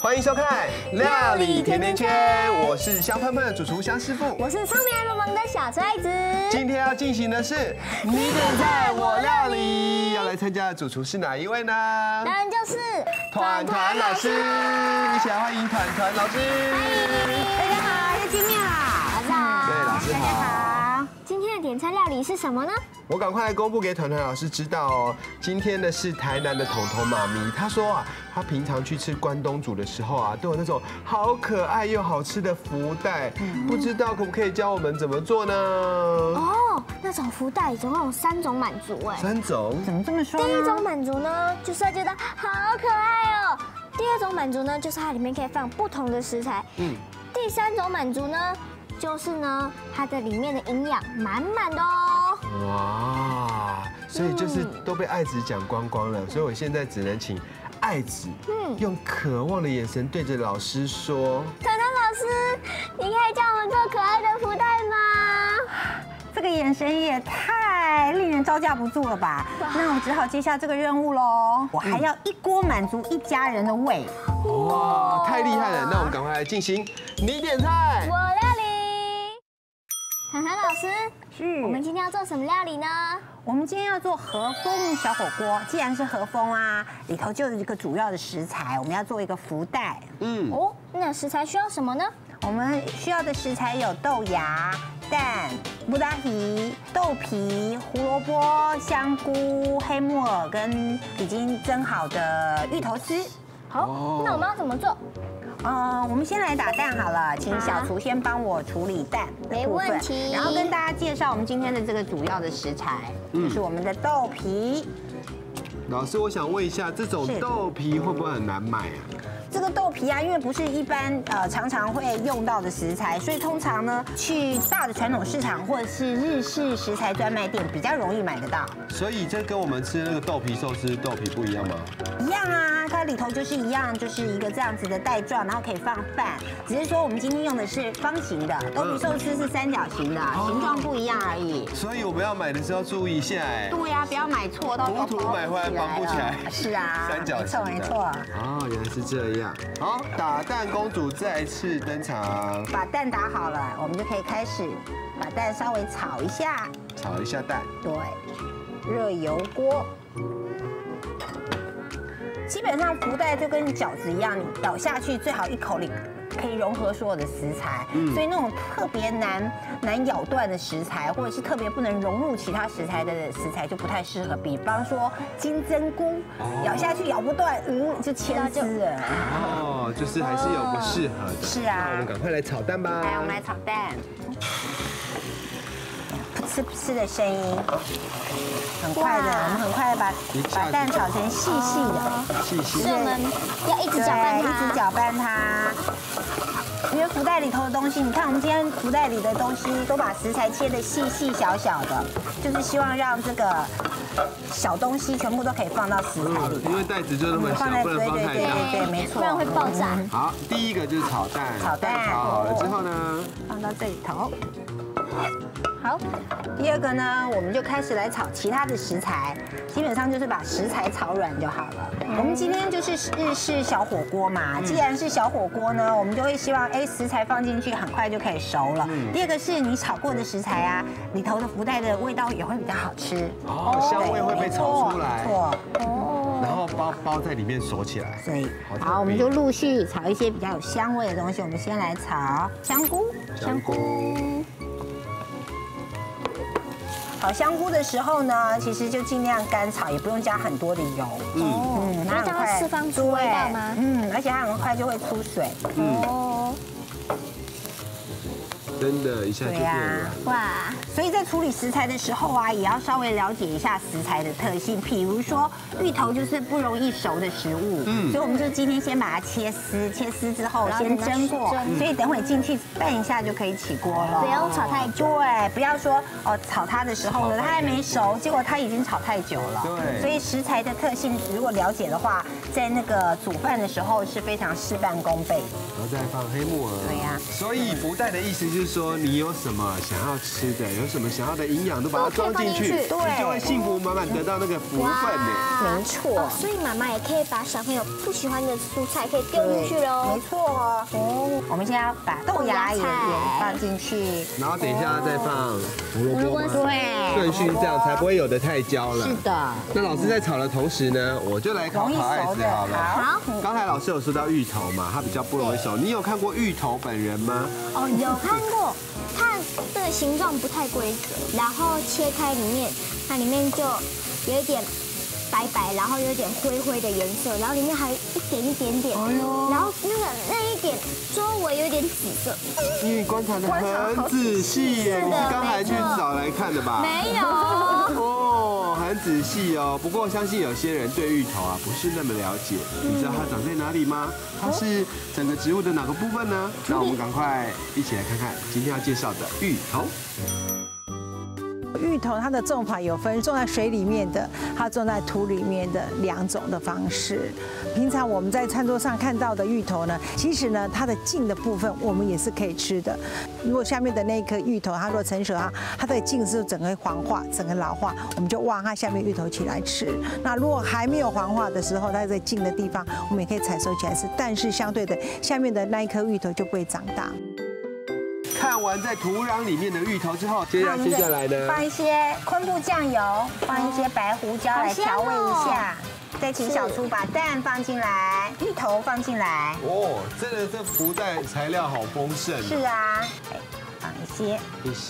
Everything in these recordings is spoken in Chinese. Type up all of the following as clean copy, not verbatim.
欢迎收看《料理甜甜圈》，我是香喷喷的主厨香师傅， 我是聪明爱萌萌的小车爱子。 今天要进行的是你点菜我料理，要来参加的主厨是哪一位呢？ 当然就是团团老师，一起来欢迎团团老师。 大家好，又见面啦！老师好， 对，老师好。 今天的点菜料理是什么呢？ 我赶快来公布给团团老师知道哦。今天的是台南的彤彤妈咪，她说啊，她平常去吃关东煮的时候啊，都有那种好可爱又好吃的福袋，不知道可不可以教我们怎么做呢？ 哦，那种福袋总共有3种满足哎。 3种？ 怎么这么说呢？ 第一种满足呢，就是要觉得好可爱哦。第二种满足呢，就是它里面可以放不同的食材。第3种满足呢，就是呢，它的里面的营养满满的哦。 哇，所以就是都被爱子讲光光了，所以我现在只能请爱子，用渴望的眼神对着老师说： 团团老师，你可以教我们做可爱的福袋吗？ 这个眼神也太令人招架不住了吧？那我只好接下这个任务喽。我还要一锅满足一家人的胃。 哇，太厉害了！那我们赶快来进行你点菜， 我料理。团团老师， 是我们今天要做什么料理呢？ 我们今天要做和风小火锅。既然是和风啊，里头就有一个主要的食材，我们要做一个福袋。 哦，那食材需要什么呢？ 我们需要的食材有豆芽、蛋、布拉提、豆皮、胡萝卜、香菇、黑木耳跟已经蒸好的芋头丝。 好，那我们要怎么做？ 我们先来打蛋好了，请小厨先帮我处理蛋的部分， 没问题。 然后跟大家介绍我们今天的这个主要的食材，就是我们的豆皮。 老师，我想问一下，这种豆皮会不会很难买啊？ 这个豆皮啊，因为不是一般常常会用到的食材，所以通常呢去大的传统市场或者是日式食材专卖店比较容易买得到。 所以这跟我们吃那个豆皮寿司豆皮不一样吗？ 一样啊，它里头就是一样，就是一个这样子的带状，然后可以放饭。只是说我们今天用的是方形的，豆皮寿司是三角形的，形状不一样而已。 所以我们要买的时候注意一下哎。 对呀，不要买错，到时候糊涂买回来绑不起来。 是啊， 三角形的。 没错。 哦，原来是这样。好，打蛋公主再次登场。 把蛋打好了，我们就可以开始把蛋稍微炒一下。 炒一下蛋。 对，热油锅。基本上福袋就跟饺子一样，你咬下去最好一口里可以融合所有的食材，所以那种特别难咬断的食材，或者是特别不能融入其他食材的食材就不太适合。比方说金针菇，咬下去咬不断，就牵丝了。 哦，就是还是有不适合的。 是啊， 那我们赶快来炒蛋吧。 来，我们来炒蛋。噗嗤的声音，很快的，我们很快的把蛋炒成细细的， 细所以我们要一直搅拌它， 一直搅拌它。因为福袋里头的东西，你看我们今天福袋里的东西都把食材切得细细小小的，就是希望让这个小东西全部都可以放到食材里。 因为袋子就那么小，不能放太大。 对，没错， 不然会爆炸。 好，第一个就是炒蛋。炒好了之后呢， 放到这里头。好，第二个呢，我们就开始来炒其他的食材，基本上就是把食材炒软就好了。我们今天就是日式小火锅嘛，既然是小火锅呢，我们就会希望食材放进去很快就可以熟了。第二个是你炒过的食材啊，里头的福袋的味道也会比较好吃。 哦，香味会被炒出来。 没错。 然后包在里面锁起来。 所以，好，我们就陆续炒一些比较有香味的东西。我们先来炒香菇。炒香菇的时候呢，其实就尽量干炒，也不用加很多的油。 它很快释放出味道吗？ 而且它很快就会出水。 真的，一下就变软。 哇！ 所以在处理食材的时候啊，也要稍微了解一下食材的特性。比如说芋头就是不容易熟的食物，所以我们就今天先把它切丝，切丝之后先蒸过，所以等会进去拌一下就可以起锅了。 不用炒太久。 对，不要说炒它的时候呢，它还没熟，结果它已经炒太久了。 对。 所以食材的特性如果了解的话，在那个煮饭的时候是非常事半功倍。 然后再放黑木耳。 对呀。 所以福袋的意思就是说你有什么想要吃的，有什么想要的营养，都把它装进去，你就会幸福满满得到那个福分呢。 没错， 所以妈妈也可以把小朋友不喜欢的蔬菜可以丢进去喽。 没错哦。我们现在要把豆芽也放进去， 然后等一下再放胡萝卜吗？ 对， 顺序这样才不会有的太焦了。 是的。 那老师在炒的同时呢，我就来烤艾子好了。 好。 刚才老师有说到芋头嘛，它比较不容易熟。你有看过芋头本人吗？ 哦，有看过，它这个形状不太规则，然后切开里面，它里面就有一点白白，然后有点灰灰的颜色，然后里面还有一点点，然后那一点周围有点紫色。 你观察得很仔细耶，你是刚才去找来看的吧？ 没有。 哦，很仔细哦。不过我相信有些人对芋头啊不是那么了解，你知道它长在哪里吗？它是整个植物的哪个部分呢？那我们赶快一起来看看今天要介绍的芋头。 芋头它的种法有分种在水里面的，它种在土里面的2种的方式。平常我们在餐桌上看到的芋头呢，其实呢它的茎的部分我们也是可以吃的。如果下面的那颗芋头它若成熟它的茎是整个黄化、整个老化，我们就挖它下面芋头起来吃。那如果还没有黄化的时候，它在茎的地方我们也可以采收起来吃，但是相对的下面的那一颗芋头就不会长大。 看完在土壤里面的芋头之后，接下来呢， 放一些昆布酱油，放一些白胡椒来调味一下，再请小猪把蛋放进来，芋头放进来。 哦，真的这福袋材料好丰盛。 是啊，放一些，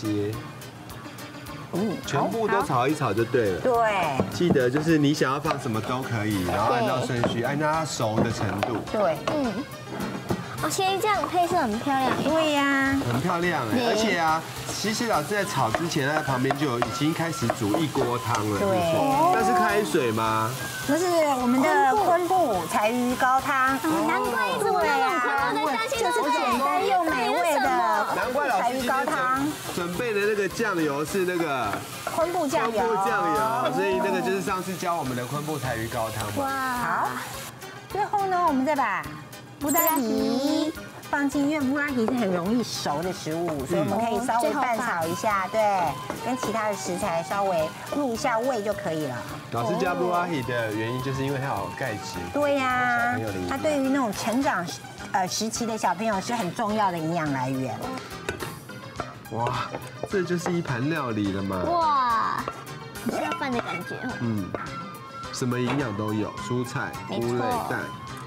全部都炒一炒就对了。 对， 记得就是你想要放什么都可以，然后按照顺序，按照它熟的程度。 对， 哦，其实这样配色很漂亮。 对呀， 很漂亮哎，而且啊，其实老师在炒之前，他在旁边就已经开始煮一锅汤了。 对， 那是开水吗？ 那是我们的昆布柴鱼高汤。 难怪一直闻到那种昆布的香气， 就是简单又美味的难怪老师柴鱼高汤。 准备的那个酱油是那个昆布酱油， 所以那个就是上次教我们的昆布柴鱼高汤嘛。 好，最后呢，我们再把布拉提放进，因为布拉提是很容易熟的食物，所以我们可以稍微拌炒一下，对，跟其他的食材稍微入一下味就可以了。 老师加布拉提的原因就是因为它有钙质。 对呀，它对于那种成长时期的小朋友是很重要的营养来源。 哇，这就是一盘料理了嘛！ 哇，吃到饭的感觉。 什么营养都有，蔬菜、菇类、蛋。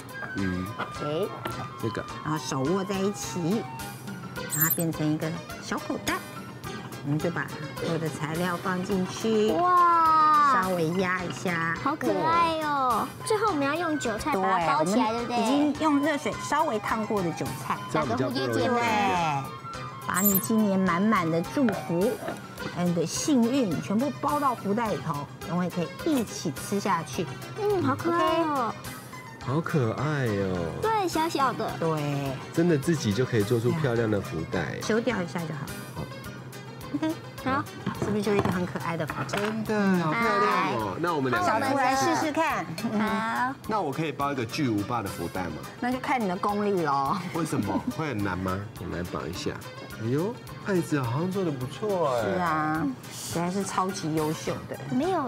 这个， 然后手握在一起，让它变成一个小口袋，我们就把所有的材料放进去， 哇， 稍微压一下， 好可爱哦！最后我们要用韭菜把它包起来，对不对？ 已经用热水稍微烫过的韭菜， 打个蝴蝶结， 对，把你今年满满的祝福还有你的幸运全部包到福袋里头，然后也可以一起吃下去。 好可爱哦！ 好可爱哦！ 对，小小的， 对， 真的自己就可以做出漂亮的福袋， 修掉一下就好。 好 ，OK， 好，是不是就是一个很可爱的福袋？ 真的好漂亮哦！那我们两个小猪来试试看。 好， 那我可以包一个巨无霸的福袋吗？ 那就看你的功力喽。 为什么会很难吗？我来绑一下。哎呦，艾子好像做的不错哎。 是啊，实在是超级优秀的。 没有。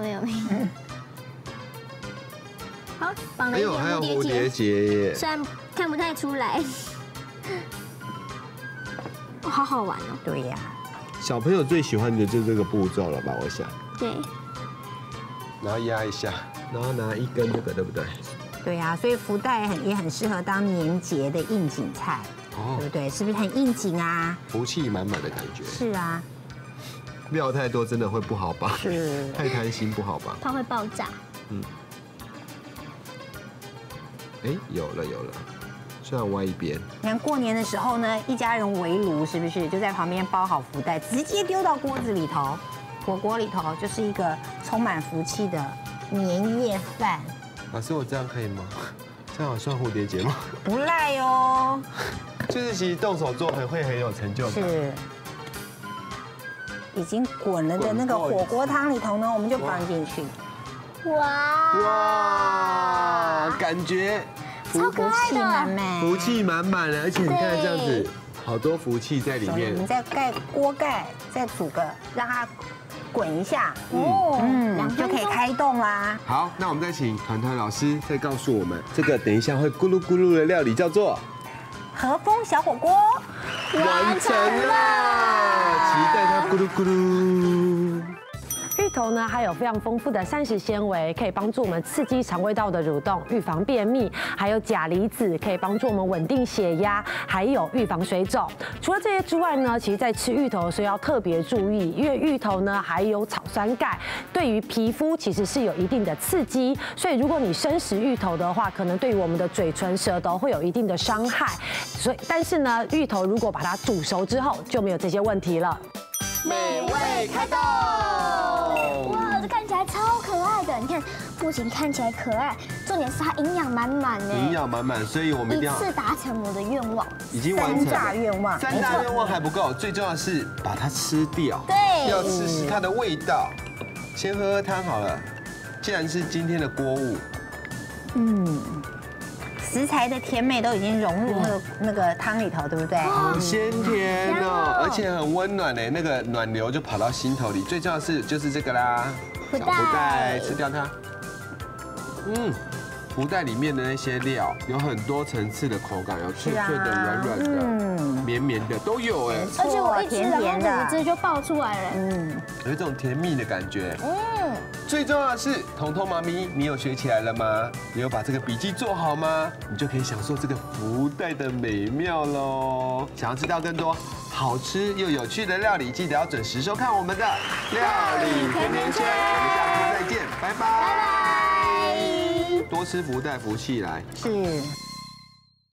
好，绑了一点还有蝴蝴蝶结， 结耶！ 虽然看不太出来，好好玩哦。 对呀， 小朋友最喜欢的就是这个步骤了吧？我想。 对。 然后压一下，然后拿一根这个，对不对？ 对呀，所以福袋也很适合当年节的应景菜，对不对？是不是很应景啊？ 福气满满的感觉。 是啊。 料太多真的会不好绑， 是。 太贪心不好绑， 怕会爆炸。 哎，有了，虽然歪一边。 你看过年的时候呢，一家人围炉，是不是就在旁边包好福袋，直接丢到锅子里头，火锅里头，就是一个充满福气的年夜饭。 老师，我这样可以吗？这样算蝴蝶结吗？ 不赖哦。 就是其实动手做会很有成就感。 是。已经滚了的那个火锅汤里头呢，我们就放进去。 哇，感觉超可爱的， 福气满满的，而且你看这样子好多福气在里面我们。再盖锅盖，再煮个，让它滚一下，就可以开动啦。 好，那我们再请团团老师再告诉我们，这个等一下会咕噜咕噜的料理叫做和风小火锅完成了，期待它咕噜咕噜。 芋头呢，还有非常丰富的膳食纤维，可以帮助我们刺激肠胃道的蠕动，预防便秘；还有钾离子，可以帮助我们稳定血压，还有预防水肿。除了这些之外呢，其实在吃芋头的时候要特别注意，因为芋头呢还有草酸钙，对于皮肤其实是有一定的刺激，所以如果你生食芋头的话，可能对于我们的嘴唇、舌头会有一定的伤害。但是呢，芋头如果把它煮熟之后，就没有这些问题了。 美味开动！ 哇，这看起来超可爱的。你看，不仅看起来可爱，重点是它营养满满呢。 营养满满，所以我们一定要一次达成我的愿望。 已经完成 3大愿望， 3大愿望还不够，最重要的是把它吃掉。 对要试试它的味道。先喝喝汤好了，既然是今天的锅物， 食材的甜美都已经融入那个汤里头，对不对？ 好鲜甜香哦， 哦而且很温暖呢，那个暖流就跑到心头里。最重要的是就是这个啦， 福袋小福袋，吃掉它。福袋里面的那些料有很多层次的口感，有脆脆的、软软的、绵绵的都有哎， 而且我一吃，然后甜甜的乳汁就爆出来了。 有一种甜蜜的感觉。最重要的是，彤彤妈咪，你有学起来了吗？你有把这个笔记做好吗？你就可以享受这个福袋的美妙喽。想要知道更多好吃又有趣的料理，记得要准时收看我们的料理甜甜圈。我们下次再见，拜拜。 拜拜。 多吃福袋，福气来。 是。